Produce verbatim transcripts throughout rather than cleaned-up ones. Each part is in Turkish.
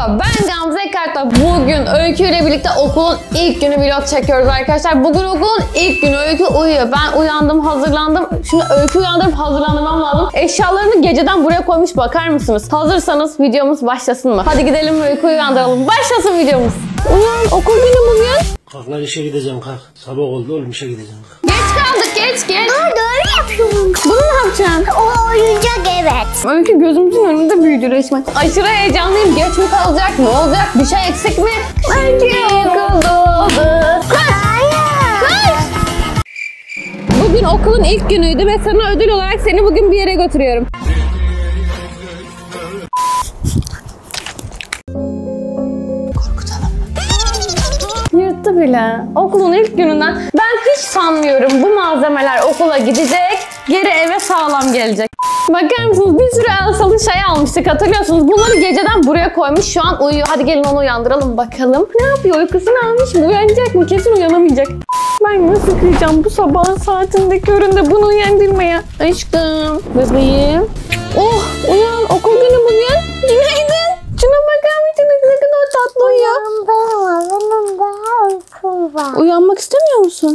Merhaba, ben Gamze Kartal. Bugün Öykü ile birlikte okulun ilk günü vlog çekiyoruz arkadaşlar. Bugün okulun ilk günü. Öykü uyuyor. Ben uyandım, hazırlandım. Şimdi Öykü uyandırıp hazırlanmam lazım. Eşyalarını geceden buraya koymuş, bakar mısınız? Hazırsanız videomuz başlasın mı? Hadi gidelim Öykü uyandıralım. Başlasın videomuz. Uyan, okul günü bugün. Kalk lan, işe gideceğim kalk. Sabah oldu oğlum, işe gideceğim kalk. Geç kaldık, geç geç. Aa, doğru yapıyorum. Bunu ne yapacaksın? O oyuncak, evet. Öykü gözümüzün önünde büyüdü resmen. Aşırı heyecanlıyım. Geç mi kalacak? Ne olacak? Bir şey eksik mi? Öykü okulda. Bugün okulun ilk günüydü ve sana ödül olarak seni bugün bir yere götürüyorum. Yırttı bile. Okulun ilk gününden ben hiç sanmıyorum bu malzemeler okula gidecek, geri eve sağlam gelecek. Bakar mısınız? Bir sürü Elsa'lı şey almıştık, hatırlıyorsunuz. Bunları geceden buraya koymuş, şu an uyuyor. Hadi gelin onu uyandıralım bakalım. Ne yapıyor? Uykusunu almış mı? Uyanacak mı? Kesin uyanamayacak. Ben nasıl kıyacağım bu sabahın saatinde köründe bunu uyandırmaya? Aşkım, bebeğim. Oh, uyan. Okul günü bugün. Günaydın. Şuna bakar mısınız? Ne kadar tatlı uyuyor. Uyanmak istemiyor musun?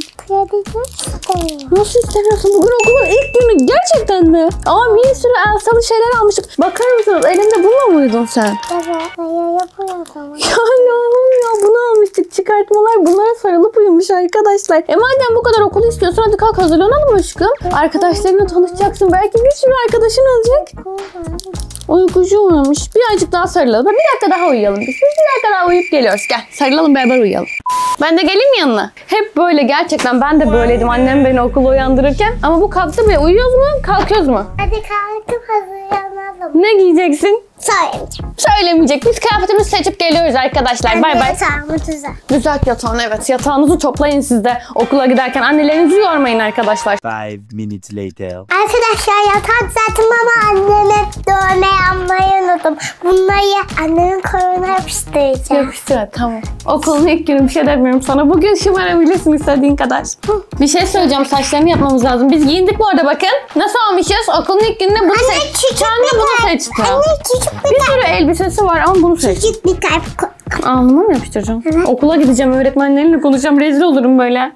Nasıl istemiyorsun? Bugün okulun ilk günü. Gerçekten mi? Aa, bir sürü Elsa'lı şeyler almıştık. Bakar mısınız? Elinde bununla mı uyudun sen? Evet. Yapıyorum. Ya Allah'ım ya, bunu almıştık. Çıkartmalar bunlara sarılıp uyumuş arkadaşlar. E madem bu kadar okulu istiyorsun, hadi kalk hazırlanalım aşkım. Arkadaşlarınla tanışacaksın. Belki bir sürü arkadaşın olacak. Uykucu uyumuş. Birazcık daha sarılalım. Bir dakika daha uyuyalım biz. Biz bir dakika daha uyuyup geliyoruz. Gel sarılalım, beraber uyuyalım. Ben de geleyim mi yanına? Hep böyle gerçekten, ben de böyleydim annem beni okula uyandırırken. Ama bu kalktı bile. Uyuyoruz mu? Kalkıyoruz mu? Hadi kalkıp hazırlanalım. Ne giyeceksin? Söylemeyeceğim. Söylemeyecek. Biz kıyafetimizi seçip geliyoruz arkadaşlar. Bay bay. Yatağımı düzen. Düzelt yatağını, evet. Yatağınızı toplayın siz de. Okula giderken annelerinizi yormayın arkadaşlar. Five minutes later. Arkadaşlar yatağı düzelttim ama anneme dövme yapmayı unuttum. Bunları annemin koluna yapıştıracağım. Yapıştır, tamam. Okulun ilk günü, bir şey demiyorum sana. Bugün şımarabilirsin istediğin kadar. Bir şey söyleyeceğim, saçlarını yapmamız lazım. Biz giyindik bu arada, bakın. Nasıl olmuşuz? Okulun ilk gününde bunu Anne, seç. küçük Kendi bir bunu kalp. seçti. Anne küçük bir Bir sürü elbisesi var ama bunu seç. Küçük bir kalp koy. Alnıma mı yapıştıracağım? Hı hı. Okula gideceğim, öğretmenlerinle konuşacağım. Rezil olurum böyle.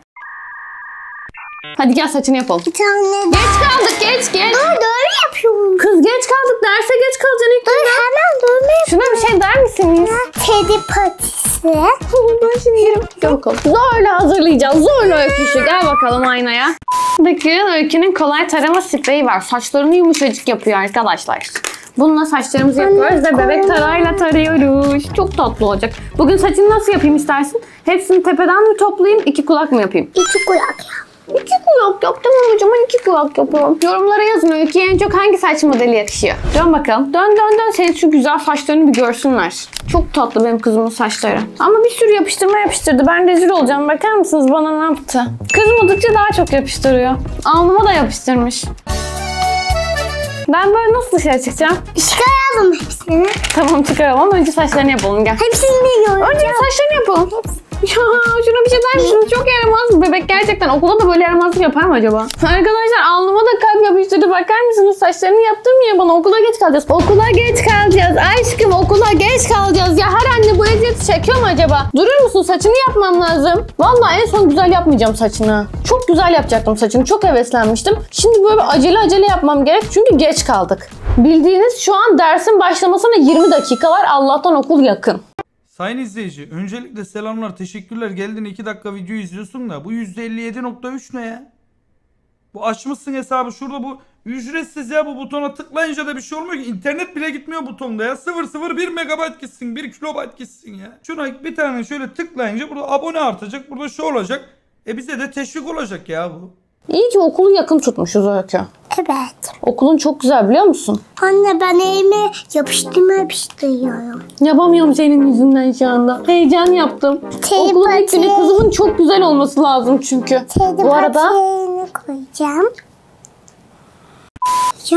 Hadi gel saçını yapalım. Bir tane Geç kaldık, geç geç. Aa, doğru yapıyorum. Kız geç kaldık, derse geç kalacaksın ilk Dur, günden. hemen dövme Şuna bir şey der misiniz? Teddy patisi. Ben şimdi yerim. Gel bakalım. Zorla hazırlayacağız. Zorla öyküsü. Gel bakalım aynaya. Bakın Öykü'nün kolay tarama spreyi var. Saçlarını yumuşacık yapıyor arkadaşlar. Bununla saçlarımızı yapıyoruz ve bebek tarayla tarıyoruz. Çok tatlı olacak. Bugün saçını nasıl yapayım istersin? Hepsini tepeden mi toplayayım, iki kulak mı yapayım? İki kulak yap. İki kulak yap. Tamam hocam, iki kulak yapıyorum. Yorumlara yazın, Öykü'ye en çok hangi saç modeli yakışıyor? Dön bakalım. Dön dön dön. Senin şu güzel saçlarını bir görsünler. Çok tatlı benim kızımın saçları. Ama bir sürü yapıştırma yapıştırdı. Ben rezil olacağım. Bakar mısınız bana ne yaptı? Kızmadıkça daha çok yapıştırıyor. Alnıma da yapıştırmış. Ben böyle nasıl dışarı çıkacağım? Çıkaralım hepsini. Tamam, çıkaralım ama önce saçlarını yapalım, gel. Hepsini biliyorum. Önce saçlarını yapalım. Hepsini. Ya şuna bir şey der misiniz? Çok yaramaz bir bebek gerçekten. Okulda da böyle yaramazlık yapar mı acaba? Arkadaşlar alnıma da kalp yapıştırdı. Bakar mısınız? Saçlarını yaptırmıyor bana. Okula geç kalacağız. Okula geç kalacağız. Aşkım okula geç kalacağız. Ya her anne bu eziyeti çekiyor mu acaba? Durur musun? Saçını yapmam lazım. Vallahi en son güzel yapmayacağım saçını. Çok güzel yapacaktım saçını. Çok heveslenmiştim. Şimdi böyle acele acele yapmam gerek. Çünkü geç kaldık. Bildiğiniz şu an dersin başlamasına yirmi dakika var. Allah'tan okul yakın. Sayın izleyici, öncelikle selamlar, teşekkürler. Geldin iki dakika video izliyorsun da bu yüzde elli yedi nokta üç ne ya? Bu açmışsın hesabı şurada, bu ücretsiz ya, bu butona tıklayınca da bir şey olmuyor ki. İnternet bile gitmiyor butonda ya. sıfır nokta bir megabayt gitsin, bir kilobayt gitsin ya. Şuna bir tane şöyle tıklayınca burada abone artacak, burada şu olacak. E bize de teşvik olacak ya bu. İyi ki okulu yakın tutmuşuz Öykü. Evet. Okulun çok güzel, biliyor musun? Anne ben elime yapıştırma yapıştırıyorum. Yapamıyorum senin yüzünden şu anda. Heyecan yaptım. Teddy Okulun ilk günü, pati. kızımın çok güzel olması lazım çünkü. Teddy Bu arada patiğini koyacağım. Ya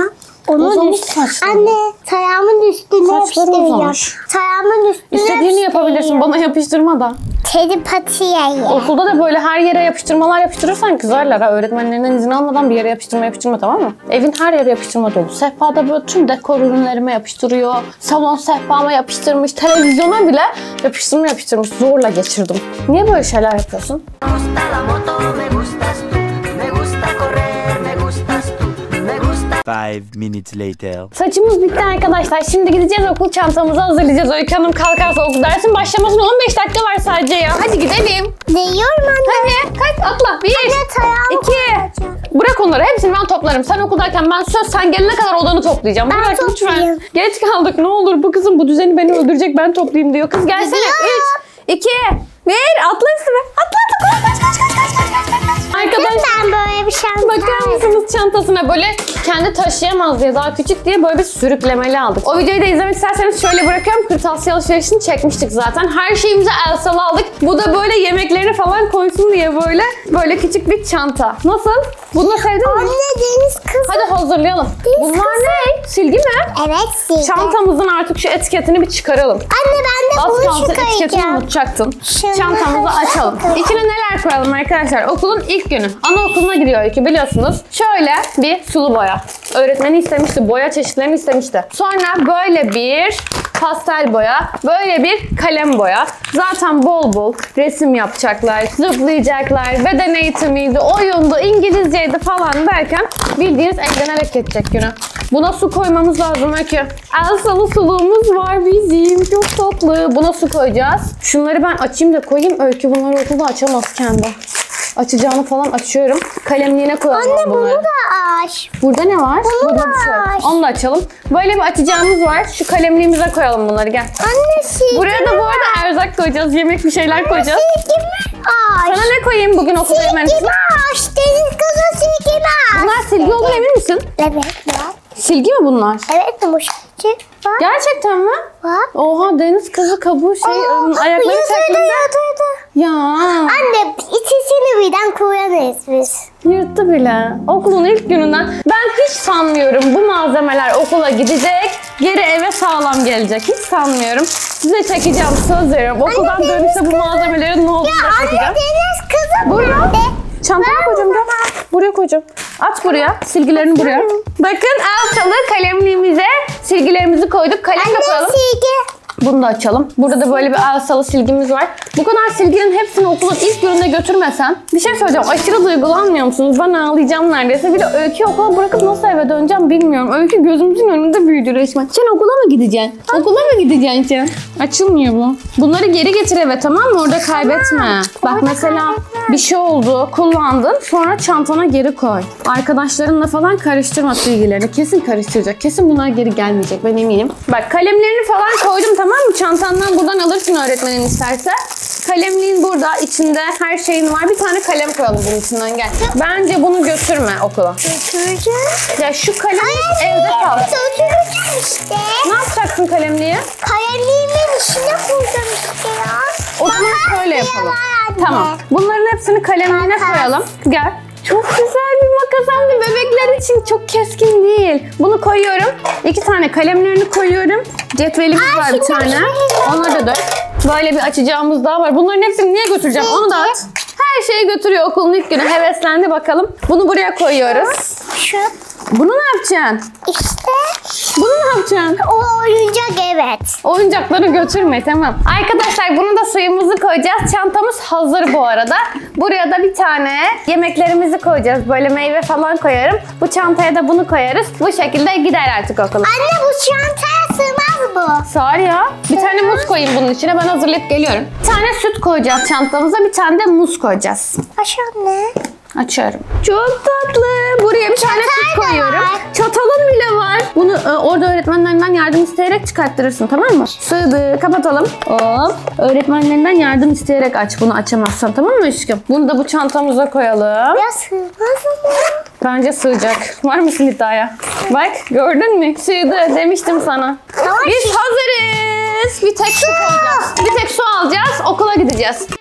Onun Uzamış üstü. saçları. Anne tayağımın üstüne Saçları yapıştıracağım. uzamış. Tayağımın üstüne İstediğini yapabilirsin. yapıştırıyorum. Bana yapıştırma da. Teddy patiye. Okulda da böyle her yere yapıştırmalar yapıştırırsan kızarlar ha. Öğretmenlerinden izin almadan bir yere yapıştırma yapıştırma, tamam mı? Evin her yere yapıştırma dolu. Sehpada böyle tüm dekor ürünlerime yapıştırıyor. Salon sehpama yapıştırmış. Televizyona bile yapıştırma yapıştırmış. Zorla geçirdim. Niye böyle şeyler yapıyorsun? gusta la moto, me gustas tú. Me gusta correr, me gustas tú. Me gusta Five minutes later. Saçımız bitti arkadaşlar. Şimdi gideceğiz, okul çantamızı hazırlayacağız. Öykü Hanım kalkarsa okul dersin başlamasına on beş dakika var sadece ya. Hadi gidelim. Değiyorum anne. Hadi kalk atla. Bir, Anne tayağımı iki. koyacağım. Bırak onları. Hepsini ben toplarım. Sen okuldayken ben söz sen gelene kadar odanı toplayacağım. Ben Bırak lütfen. toplayayım. Geç kaldık. Ne olur bu kızım bu düzeni beni öldürecek. Ben toplayayım diyor. Kız gelsene. Gidiyorum. Üç, iki, bir. Atla üstüme. Atla atla. Kaç kaç kaç kaç kaç kaç kaç. Arkadaşlar. Ben böyle bir şans Bakar mısınız çantasına böyle kendi taşıyamaz diye daha küçük diye böyle bir sürüklemeli aldık. O videoyu da izlemek isterseniz şöyle bırakıyorum. Kırtasiye alışverişini çekmiştik zaten. Her şeyimizi Elsa'lı aldık. Bu da böyle yemeklerini falan koysun diye böyle böyle küçük bir çanta. Nasıl? Bunu da sevdin mi? Anne deniz kızı. Hadi hazırlayalım. Deniz Bunlar kızı. ne? Silgi mi? Evet sildi. Çantamızın artık şu etiketini bir çıkaralım. Anne ben de Az bunu kalsın etiketini çıkaracağım. unutacaktın. Şunu Çantamızı açalım. açalım. İçine neler koyalım arkadaşlar? Okulun ilk günü. Anaokuluna gidiyor Öykü biliyorsunuz. Şöyle bir sulu boya. Öğretmeni istemişti. Boya çeşitlerini istemişti. Sonra böyle bir pastel boya. Böyle bir kalem boya. Zaten bol bol resim yapacaklar. Zıplayacaklar. Beden eğitimiydi. Oyundu. İngilizceydi falan derken bildiğiniz eğlenerek geçecek günü. Buna su koymamız lazım Öykü. Elsa'lı suluğumuz var bizim. Çok tatlı. Buna su koyacağız. Şunları ben açayım da koyayım. Öykü bunları okulda açamaz kendi. Açacağını falan açıyorum. Kalemliğine koyalım Anne bunları. bunu da aç. Burada ne var? Bunu Burada da bir şey yok. aç. Onu da açalım. Böyle bir açacağımız var. Şu kalemliğimize koyalım bunları gel. Anne silgi Buraya da bu arada erzak koyacağız. Yemek bir şeyler koyacağız. silgimi aç. Sana ne koyayım bugün okulda yemen için? Silgimi aç. Deniz kızı silgimi aç. Bunlar silgi olduğuna emin misin? Evet var. Silgi mi bunlar? Evet yumuşacık var. Gerçekten mi? Var. Oha deniz kızı kabuğu şey Aa, ım, ayakları yatırdı, şeklinde. yatırdı. Ya Anne ikisini birden kullanırız biz. yırttı bile. Okulun ilk gününden ben hiç sanmıyorum bu malzemeler okula gidecek. Geri eve sağlam gelecek. Hiç sanmıyorum. Size çekeceğim söz veriyorum. Okuldan Anne, dönüşte bu deniz kızı. malzemelerin ne olduğunu Ya da anne çekeceğim. deniz kızı Buraya. nerede? Çantaya Ben koyacağım gel. burada. Buraya koyacağım. At buraya. Silgilerini buraya. Bakın Elsa'lı kalemliğimize silgilerimizi koyduk. Kalem de Anne koyalım. silgi. Bunu da açalım. Burada da böyle bir Elsa'lı silgimiz var. Bu kadar silginin hepsini okulun ilk gününde götürmesen bir şey söyleyeceğim. Aşırı duygulanmıyor musunuz? Ben ağlayacağım neredeyse. Bir de Öykü'yü okula bırakıp nasıl eve döneceğim bilmiyorum. Öykü gözümüzün önünde büyüdü resmen. Sen okula mı gideceksin? Okula mı gideceksin sen? Açılmıyor bu. Bunları geri getir eve, tamam mı? Orada kaybetme. Bak Orada mesela kaybetmem. bir şey oldu, kullandın, sonra çantana geri koy. Arkadaşlarınla falan karıştırma silgilerini. Kesin karıştıracak. Kesin bunlar geri gelmeyecek, ben eminim. Bak kalemlerini falan koydum, tamam mı? Çantandan buradan alırsın öğretmenin isterse. Kalemliğin burada, içinde her şeyin var. Bir tane kalem koyalım bunun içinden, gel. Bence bunu götürme okula. Götüreceğim. Ya şu kalem evde kal. Götüreceğim işte. Ne yapacaksın kalemliği? Kalemimin içine koyacağım işte ya. O zaman Makas şöyle bile yapalım. var anne. Tamam. Bunların hepsini kalemliğine Makas. koyalım. Gel. Çok güzel bir makas hem de bebekler için, çok keskin değil. Bunu koyuyorum. İki tane kalemlerini koyuyorum. Cetvelimiz Aa, var bir şimdi tane. bir şey Onları da dök. Böyle bir açacağımız daha var. Bunların hepsini niye götüreceğim? Onu da at. Her şeyi götürüyor okulun ilk günü. Heveslendi bakalım. Bunu buraya koyuyoruz. Şu Bunu ne yapacaksın? işte Bunu ne yapacaksın? o oyuncak evet. Oyuncakları götürme, tamam. Arkadaşlar bunu da suyumuzu koyacağız. Çantamız hazır bu arada. Buraya da bir tane yemeklerimizi koyacağız. Böyle meyve falan koyarım. Bu çantaya da bunu koyarız. Bu şekilde gider artık okula. Anne bu çantaya sığmaz bu. Sağır ya. Bir tane muz koyayım bunun içine. Ben hazırlayıp geliyorum. Bir tane süt koyacağız çantamıza. Bir tane de muz koyacağız. Aç anne. Açıyorum. Çok tatlı. Buraya bir tane süt Çatal da koyuyorum. var. Çatalım bile var. Bunu e, orada öğretmenlerinden yardım isteyerek çıkarttırırsın, tamam mı? Sığdı. Kapatalım. Hop. Öğretmenlerinden yardım isteyerek aç. Bunu açamazsan, tamam mı aşkım? Bunu da bu çantamıza koyalım. Ya sığmaz ama. Bence sığacak. Var mısın iddiaya? Bak gördün mü? Sığdı demiştim sana. Tamam, Biz şimdi- hazırız. Bir tek su koyacağız. Bir tek su alacağız. Okula gideceğiz.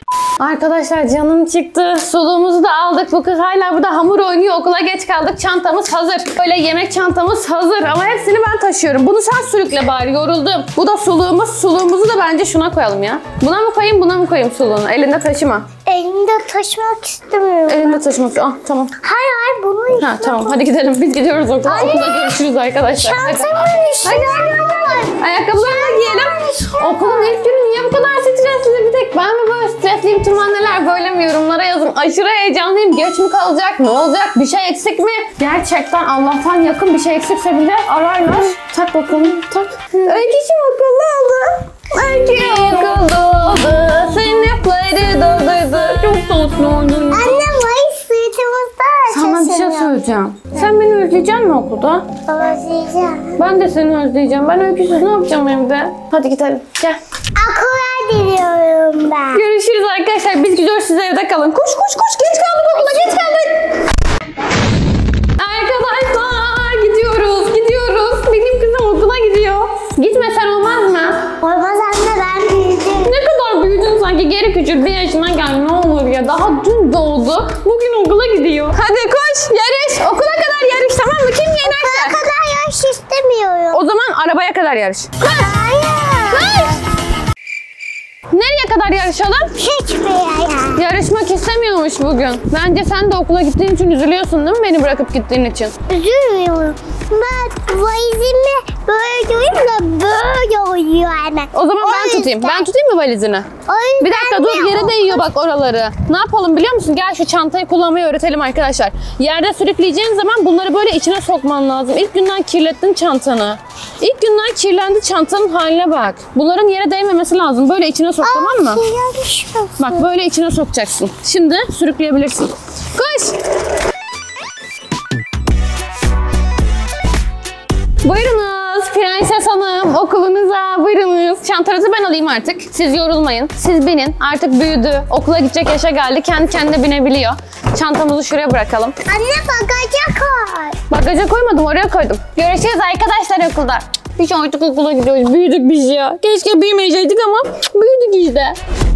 Arkadaşlar canım çıktı. Suluğumuzu da aldık. Bu kız hala burada hamur oynuyor. Okula geç kaldık. Çantamız hazır. Böyle yemek çantamız hazır. Ama hepsini ben taşıyorum. Bunu sen sürükle bari. Yoruldum. Bu da suluğumuz. Suluğumuzu da bence şuna koyalım ya. Buna mı koyayım, buna mı koyayım suluğunu? Elinde taşıma. Elinde taşımak istemiyorum. Elinde taşımak. Ah tamam. Hayır hayır bunu Ha tamam hadi gidelim. Biz gidiyoruz okula. Anne. Okulda görüşürüz arkadaşlar. Hadi. Çantamın içinde var. Ayakkabılarını giyelim. Okulun ilk günü niye bu kadar stresli bir tek ben mi böyle stresliyim? Tüm anneler böyle mi? Yorumlara yazın. Aşırı heyecanlıyım. Geç mi kalacak? Ne olacak? Bir şey eksik mi? Gerçekten Allah'tan yakın bir şey eksikse bile ararlar. Tak bakalım. Tak. Öykücüm okulda oldu. Öykü okulda oldu. Sınıfları doldurdu. Çok tatlı oldun. Anne vay sırtımızda Sana bir şey söyleyeceğim. Sen beni özleyecek misin okulda? Özleyeceğim. Ben de seni özleyeceğim. Ben öyküsüz ne yapacağım evde? Hadi gidelim. Gel. Okula gidiyorum ben. Görüşürüz arkadaşlar. Biz gidiyoruz, siz evde kalın. Koş koş koş. Geç kaldık okula. Geç kaldık. Arkadaşlar gidiyoruz. Gidiyoruz. Benim kızım okula gidiyor. Gitmesen olmaz mı? Olmaz anne ben büyüdüm. Ne kadar büyüdün sanki. Geri küçük bir yaşına gel. Ne olur ya. Daha dün doğdu. Bugün okula gidiyor. Hadi koş. Yarış. Okula kadar yarış, tamam mı? Kim Okula yenerse. kadar yarış istemiyorum. O zaman arabaya kadar yarış. Hayır. Nereye kadar yarışalım? Hiçbir yere. Yarışmak istemiyormuş bugün. Bence sen de okula gittiğin için üzülüyorsun değil mi, beni bırakıp gittiğin için? Üzülmüyorum. Ben valizimi böyle durayım da böyle oluyor hemen. O zaman ben O tutayım. yüzden- Ben tutayım mı valizini? O yüzden Bir dakika dur, de yere o- değiyor bak oraları. Ne yapalım biliyor musun? Gel şu çantayı kullanmayı öğretelim arkadaşlar. Yerde sürükleyeceğin zaman bunları böyle içine sokman lazım. İlk günden kirlettin çantanı. İlk günden kirlendi çantanın haline bak. Bunların yere değmemesi lazım. Böyle içine sok, tamam mı? Yarışıyorsun. Bak böyle içine sokacaksın. Şimdi sürükleyebilirsin. Koş! Buyurunuz Prenses Hanım, okulunuza buyurunuz. Çantanızı ben alayım artık. Siz yorulmayın. Siz binin. Artık büyüdü. Okula gidecek yaşa geldi. Kendi kendine binebiliyor. Çantamızı şuraya bırakalım. Anne bagaja koy. Bagaja koymadım, oraya koydum. Görüşürüz arkadaşlar okulda. Biz artık okula gidiyoruz. Büyüdük biz ya. Keşke büyümeyecektik ama büyüdük işte.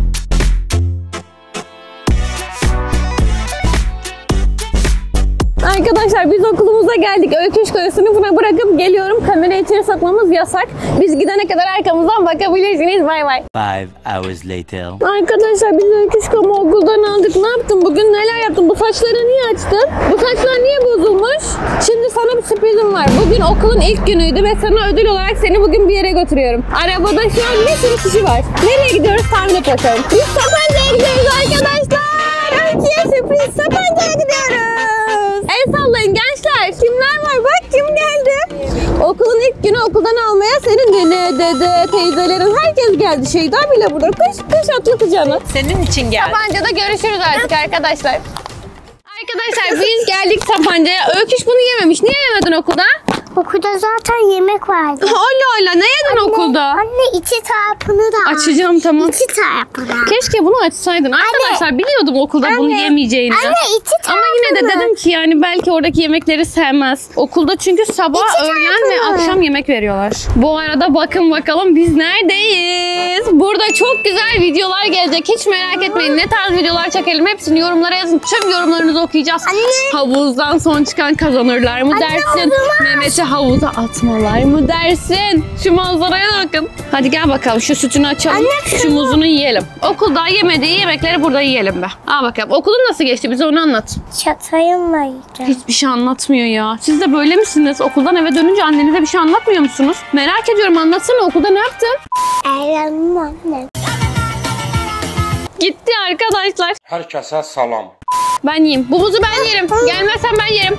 Arkadaşlar biz okulumuza geldik. Öyküş Koyu sınıfına bırakıp geliyorum. Kamerayı içeri sokmamız yasak. Biz gidene kadar arkamızdan bakabilirsiniz. Bay bay. Five hours later. Arkadaşlar biz Öyküş Koyu okuldan aldık. Ne yaptın? Bugün neler yaptın? Bu saçları niye açtın? Bu saçlar niye bozulmuş? Şimdi sana bir sürprizim var. Bugün okulun ilk günüydü ve sana ödül olarak seni bugün bir yere götürüyorum. Arabada şu an bir sürü kişi var. Nereye gidiyoruz? Tahmin et bakalım. Biz Sapanca'ya gidiyoruz arkadaşlar. Öykü'ye sürpriz. Sapanca'ya gidiyoruz. El sallayın gençler. Kimler var? Bak kim geldi. Okulun ilk günü okuldan almaya senin nene, dede, teyzelerin herkes geldi. Şeyda bile burada. Koş koş atla kucağına. Senin için geldim. Sapanca'da görüşürüz artık arkadaşlar. Arkadaşlar biz geldik Sapanca'ya. Öyküş bunu yememiş. Niye yemedin okulda? Okulda zaten yemek vardı. Allah Allah ne yedin okulda? Anne içi tarafını da aç. Açacağım tamam. İçi tarafını. Keşke bunu açsaydın. Arkadaşlar biliyordum okulda bunu Anne. yemeyeceğini. Anne içi Ama tarafını. yine de dedim ki yani belki oradaki yemekleri sevmez. Okulda çünkü sabah, İçi öğlen ve tarafını. akşam yemek veriyorlar. Bu arada bakın bakalım biz neredeyiz? Burada çok güzel videolar gelecek. Hiç merak etmeyin. Ne tarz videolar çekelim hepsini yorumlara yazın. Tüm yorumlarınızı okuyacağız. Anne. Havuzdan son çıkan kazanırlar mı Anne, dersin? havuzuma. Mehmet'i havuza atmalar mı dersin? Şu manzaraya bakın. Hadi gel bakalım şu sütünü açalım. Anne, şu muzunu yiyelim. Okulda yemediği yemekleri burada yiyelim be. Al bakalım. Okulun nasıl geçti? Bize onu anlat. Çatayımla yiyeceğim. Hiçbir şey anlatmıyor ya. Siz de böyle misiniz? Okuldan eve dönünce annenize bir şey anlatmıyor musunuz? Merak ediyorum, anlatsana okulda ne yaptın? Eğlendim anne. Gitti arkadaşlar. Herkese selam. Ben yiyeyim. Bu muzu ben yerim. Gelmezsen ben yerim.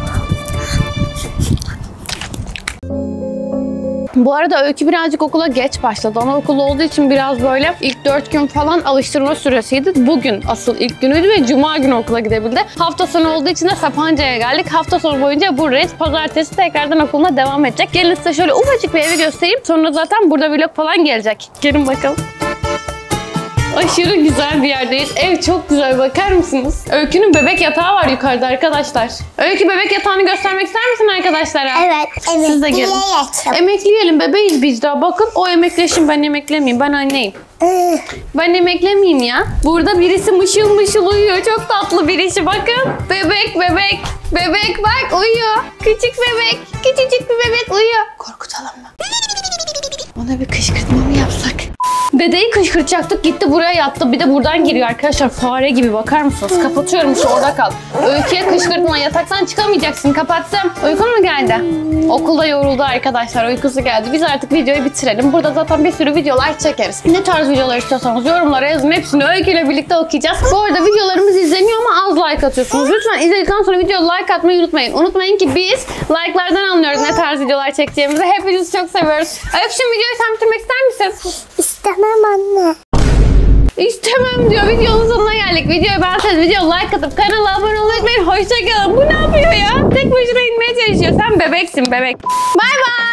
Bu arada Öykü birazcık okula geç başladı. Anaokulu olduğu için biraz böyle ilk dört gün falan alıştırma süresiydi. Bugün asıl ilk günüydü ve cuma günü okula gidebildi. Hafta sonu olduğu için de Sapanca'ya geldik. Hafta sonu boyunca buradayız. Pazartesi tekrardan okuluna devam edecek. Gelin size şöyle ufacık bir evi göstereyim. Sonra zaten burada vlog falan gelecek. Gelin bakalım. aşırı güzel bir yerdeyiz. Ev çok güzel, bakar mısınız? Öykü'nün bebek yatağı var yukarıda arkadaşlar. Öykü, bebek yatağını göstermek ister misin arkadaşlara? Evet. Evet. Siz de gelin. Emekleyelim, bebeğiz biz daha. Bakın o emekleşim, ben emeklemeyeyim. Ben anneyim. Ben emeklemeyeyim ya. Burada birisi mışıl mışıl uyuyor. Çok tatlı birisi, bakın. Bebek bebek. Bebek bak uyuyor. Küçük bebek. Küçücük bir bebek uyuyor. Korkutalım mı? Ona bir kışkırtma mı yapsak? Dedeyi kışkırtacaktık, gitti buraya yattı. Bir de buradan giriyor arkadaşlar, fare gibi, bakar mısınız? Kapatıyorum, şu orada kal. Öykü'ye kışkırtma, yataktan çıkamayacaksın, kapattım. Uykun mu geldi? Okulda yoruldu arkadaşlar, uykusu geldi. Biz artık videoyu bitirelim. Burada zaten bir sürü videolar çekeriz. Ne tarz videolar istiyorsanız yorumlara yazın, hepsini Öykü ile birlikte okuyacağız. Bu arada videolarımız izleniyor ama az like atıyorsunuz. Lütfen izledikten sonra videoya like atmayı unutmayın. Unutmayın ki biz like'lardan anlıyoruz ne tarz videolar çekeceğimizi. Hepinizi çok seviyoruz. Öykü'cüğüm, videoyu sen bitirmek ister misin? İstemem anne. İstemem diyor. Videonun sonuna geldik. Videoyu beğenseniz video like atıp kanala abone olmayı unutmayın. Hoşçakalın. Bu ne yapıyor ya? Tek başına inmeye çalışıyor. Sen bebeksin, bebek. Bay bay.